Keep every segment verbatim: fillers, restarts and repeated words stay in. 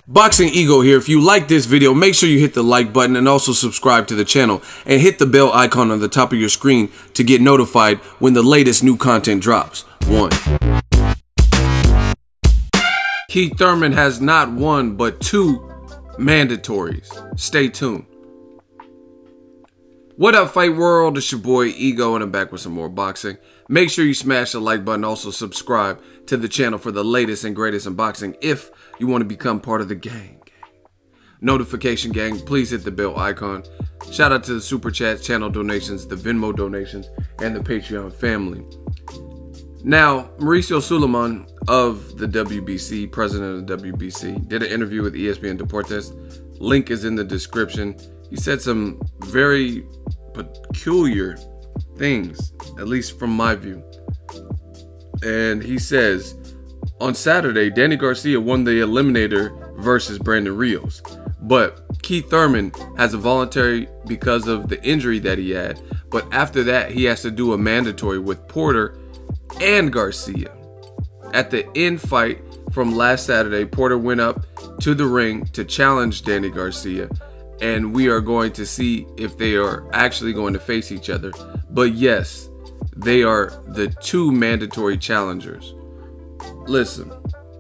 Boxing Ego here. If you like this video, make sure you hit the like button and also subscribe to the channel and hit the bell icon on the top of your screen to get notified when the latest new content drops. One. Keith Thurman has not one but two mandatories. Stay tuned. What up, Fight World? It's your boy Ego and I'm back with some more boxing. Make sure you smash the like button. Also subscribe to the channel for the latest and greatest in boxing if you want to become part of the gang. Notification gang, please hit the bell icon. Shout out to the super chats, channel donations, the Venmo donations, and the Patreon family. Now, Mauricio Sulaiman of the W B C, president of the W B C, did an interview with E S P N Deportes. Link is in the description. He said some very peculiar things, at least from my view. And he says, on Saturday, Danny Garcia won the Eliminator versus Brandon Rios. But Keith Thurman has a voluntary because of the injury that he had. But after that, he has to do a mandatory with Porter and Garcia. At the end fight from last Saturday, Porter went up to the ring to challenge Danny Garcia. And we are going to see if they are actually going to face each other. But yes, they are the two mandatory challengers. Listen,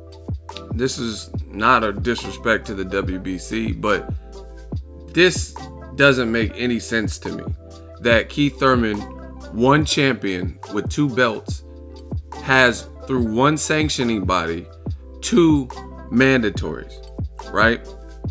this is not a disrespect to the W B C, but this doesn't make any sense to me. That Keith Thurman, one champion with two belts, has through one sanctioning body, two mandatories, right?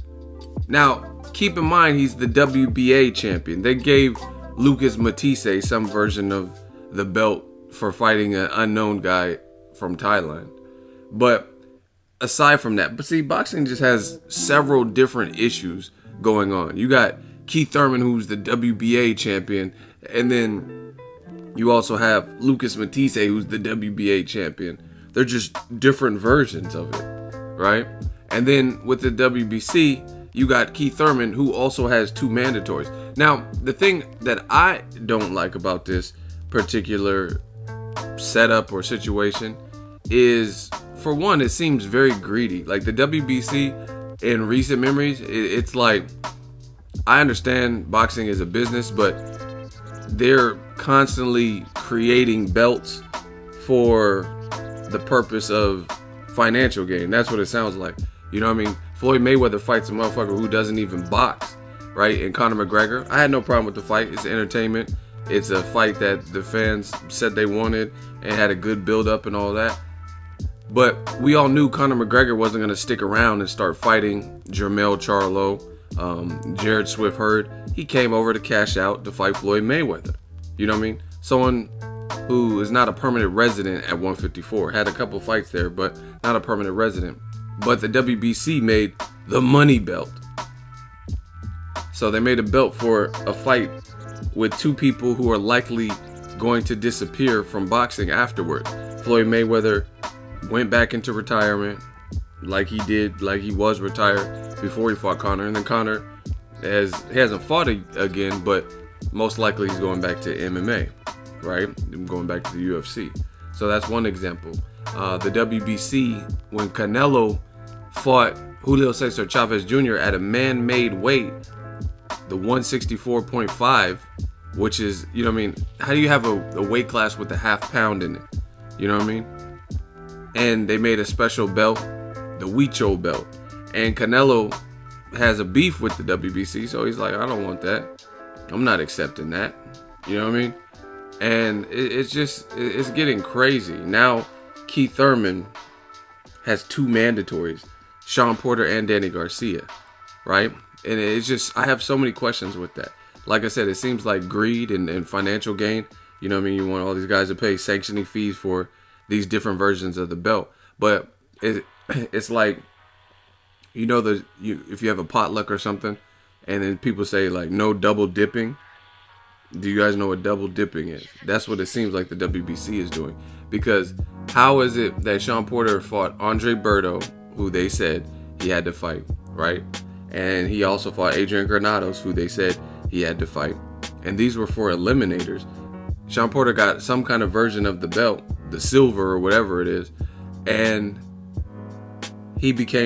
Now, keep in mind, he's the W B A champion. They gave Lucas Matisse some version of the belt for fighting an unknown guy from Thailand. But aside from that, but see, boxing just has several different issues going on. You got Keith Thurman, who's the W B A champion, and then you also have Lucas Matisse, who's the W B A champion. They're just different versions of it, right? And then with the W B C, you got Keith Thurman, who also has two mandatories. Now, the thing that I don't like about this particular setup or situation is, for one, it seems very greedy. Like the W B C, in recent memories, it, it's like, I understand boxing is a business, but they're constantly creating belts for the purpose of financial gain. That's what it sounds like. You know what I mean? Floyd Mayweather fights a motherfucker who doesn't even box, right? And Conor McGregor, I had no problem with the fight. It's entertainment. It's a fight that the fans said they wanted and had a good build-up and all that. But we all knew Conor McGregor wasn't going to stick around and start fighting Jermell Charlo, um, Jared Swift Hurd. He came over to cash out to fight Floyd Mayweather. You know what I mean? Someone who is not a permanent resident at one fifty-four. Had a couple fights there, but not a permanent resident. But the W B C made the money belt. So they made a belt for a fight with two people who are likely going to disappear from boxing afterwards. Floyd Mayweather went back into retirement like he did, like he was retired before he fought Conor. And then Conor has, he hasn't fought again, but most likely he's going back to M M A, right? Going back to the U F C. So that's one example. Uh, the W B C, when Canelo fought Julio Cesar Chavez Junior at a man-made weight, the one sixty-four point five, which is, you know what I mean, how do you have a, a weight class with a half pound in it? You know what I mean? And they made a special belt, the Huicho belt. And Canelo has a beef with the W B C, so he's like, I don't want that. I'm not accepting that. You know what I mean? And it, it's just, it, it's getting crazy. Now, Keith Thurman has two mandatories, Sean Porter and Danny Garcia, right? And it's just, I have so many questions with that. Like I said, it seems like greed and, and financial gain. You know what I mean? You want all these guys to pay sanctioning fees for these different versions of the belt. But it, it's like, you know, the you if you have a potluck or something, and then people say, like, no double dipping. Do you guys know what double dipping is? That's what it seems like the W B C is doing. Because how is it that Sean Porter fought Andre Berto, who they said he had to fight, right? And he also fought Adrian Granados, who they said he had to fight. And these were for eliminators. Sean Porter got some kind of version of the belt, the silver or whatever it is, and he became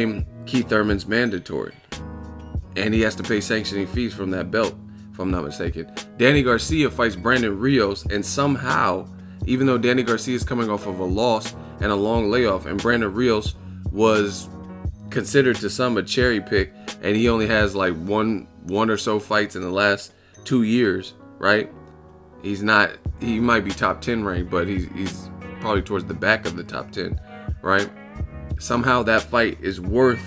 Keith Thurman's mandatory. And he has to pay sanctioning fees from that belt, if I'm not mistaken. Danny Garcia fights Brandon Rios, and somehow, even though Danny Garcia is coming off of a loss and a long layoff, and Brandon Rios was considered to some a cherry pick, and he only has like one one or so fights in the last two years, right? He's not, he might be top ten ranked, but he's, he's probably towards the back of the top ten, right? Somehow that fight is worth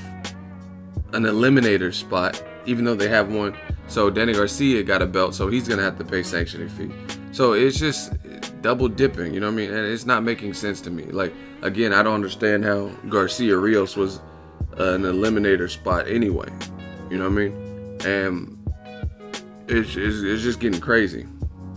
an eliminator spot, even though they have one. So Danny Garcia got a belt, so he's gonna have to pay sanctioning fee. So it's just double dipping, you know what I mean? And it's not making sense to me. Like, again, I don't understand how Garcia Rios was uh, an eliminator spot anyway, you know what I mean? And it's, it's, it's just getting crazy.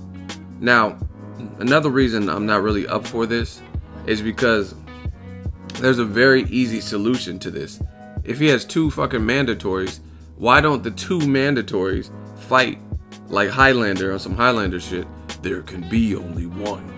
Now, another reason I'm not really up for this is because there's a very easy solution to this. If he has two fucking mandatories, why don't the two mandatories fight like Highlander on some Highlander shit? There can be only one.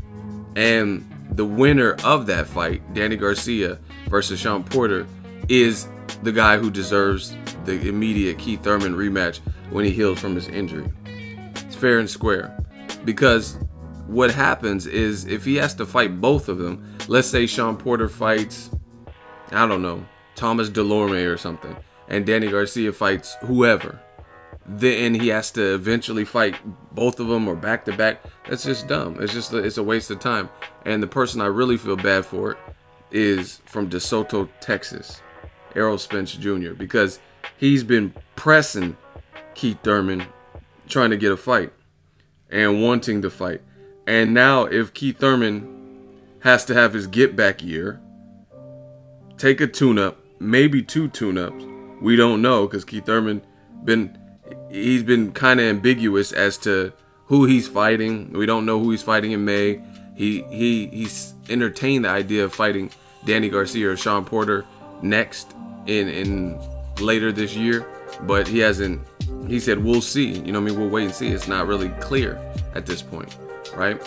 And the winner of that fight, Danny Garcia versus Sean Porter, is the guy who deserves the immediate Keith Thurman rematch when he heals from his injury. It's fair and square. Because what happens is, if he has to fight both of them, let's say Sean Porter fights, I don't know, Thomas Delorme or something, and Danny Garcia fights whoever, then he has to eventually fight both of them or back to back. That's just dumb. It's just a, it's a waste of time. And the person I really feel bad for is from DeSoto, Texas, Errol Spence Junior, because he's been pressing Keith Thurman, trying to get a fight and wanting to fight. And now if Keith Thurman has to have his get back year, take a tune-up, maybe two tune-ups, we don't know, because Keith Thurman been he's been kind of ambiguous as to who he's fighting. We don't know who he's fighting in May. He he he's entertained the idea of fighting Danny Garcia or Sean Porter next in in later this year, but he hasn't. He said we'll see. You know what I mean? We'll wait and see. It's not really clear at this point, right?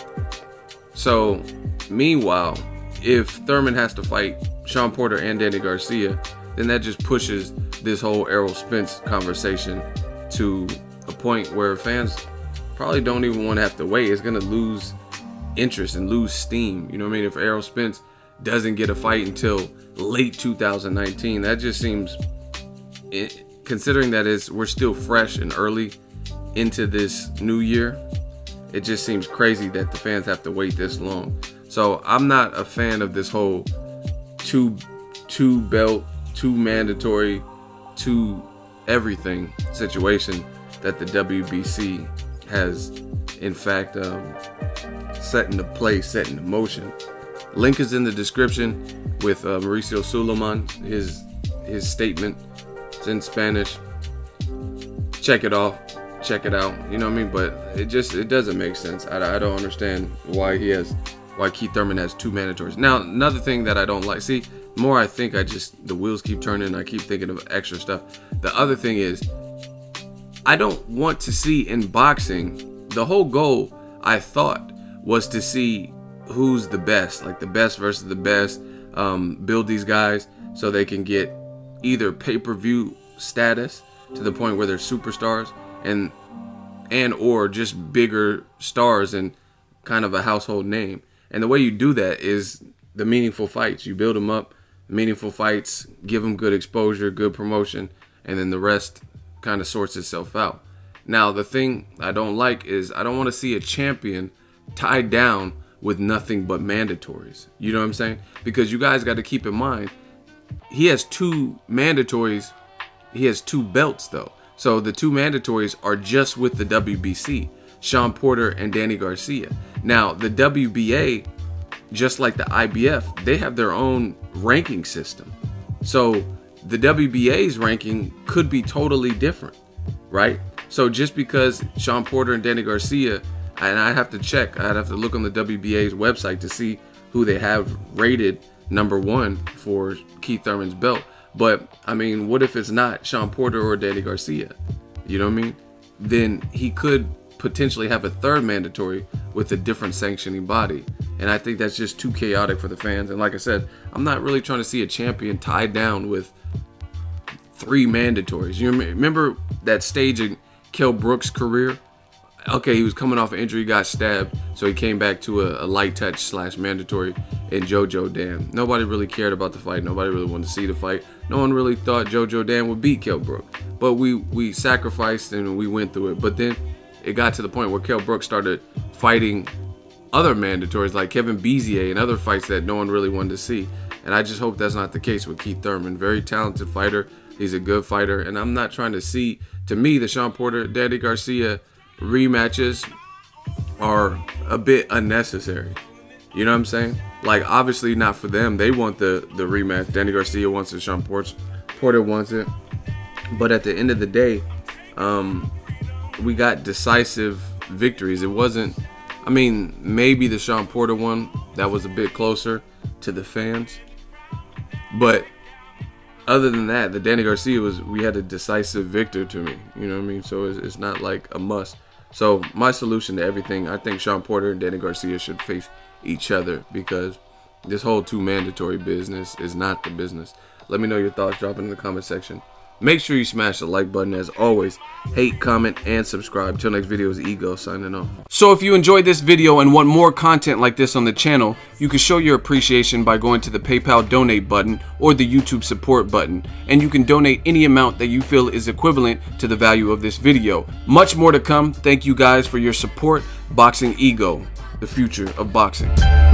So meanwhile, if Thurman has to fight Sean Porter and Danny Garcia, then that just pushes this whole Errol Spence conversation to a point where fans probably don't even want to have to wait. It's going to lose interest and lose steam. You know what I mean? If Errol Spence doesn't get a fight until late two thousand nineteen, that just seems, considering that it's, we're still fresh and early into this new year, it just seems crazy that the fans have to wait this long. So I'm not a fan of this whole two, two belt, two mandatory, two everything situation that the W B C has in fact um, set into place, set into motion. Link is in the description with uh, Mauricio Suleiman, his his statement. It's in Spanish. Check it off, check it out. You know what I mean? But it just it doesn't make sense. I, I don't understand why he has why Keith Thurman has two mandatories. Now, another thing that I don't like, see, the more I think, I just, the wheels keep turning, I keep thinking of extra stuff. The other thing is, I don't want to see in boxing, the whole goal, I thought, was to see who's the best, like the best versus the best, um, build these guys so they can get either pay-per-view status to the point where they're superstars, and and or just bigger stars and kind of a household name. And the way you do that is the meaningful fights. You build them up, meaningful fights, give them good exposure, good promotion, and then the rest kind of sorts itself out. Now, the thing I don't like is I don't want to see a champion tied down with nothing but mandatories. You know what I'm saying? Because you guys got to keep in mind, he has two mandatories. He has two belts, though. So the two mandatories are just with the W B C, Sean Porter and Danny Garcia. Now, the W B A, just like the I B F, they have their own ranking system. So the W B A's ranking could be totally different, right? So just because Sean Porter and Danny Garcia, and I have to check, I'd have to look on the W B A's website to see who they have rated number one for Keith Thurman's belt. But, I mean, what if it's not Sean Porter or Danny Garcia? You know what I mean? Then he could potentially have a third mandatory with a different sanctioning body. And I think that's just too chaotic for the fans. And like I said, I'm not really trying to see a champion tied down with three mandatories. You remember that stage in Kell Brook's career? Okay, he was coming off an injury, got stabbed, so he came back to a, a light touch slash mandatory in Jojo Dan. Nobody really cared about the fight. Nobody really wanted to see the fight. No one really thought Jojo Dan would beat Kell Brook. But we, we sacrificed and we went through it. But then it got to the point where Kell Brook started fighting other mandatories like Kevin Bezier and other fights that no one really wanted to see. And I just hope that's not the case with Keith Thurman. Very talented fighter. He's a good fighter. And I'm not trying to see, to me, the Shawn Porter, Danny Garcia rematches are a bit unnecessary. You know what I'm saying? Like, obviously not for them. They want the, the rematch. Danny Garcia wants it. Shawn Porter, Porter wants it. But at the end of the day, um, we got decisive victories. It wasn't, I mean, maybe the Shawn Porter one, that was a bit closer to the fans. But other than that, the Danny Garcia was, we had a decisive victor to me. You know what I mean? So it's, it's not like a must. So my solution to everything, I think Shawn Porter and Danny Garcia should face each other, because this whole two mandatory business is not the business. Let me know your thoughts. Drop it in the comment section. Make sure you smash the like button as always. Hate, comment, and subscribe. Till next video is Ego signing off. So if you enjoyed this video and want more content like this on the channel, you can show your appreciation by going to the PayPal donate button or the YouTube support button. And you can donate any amount that you feel is equivalent to the value of this video. Much more to come. Thank you guys for your support. Boxing Ego, the future of boxing.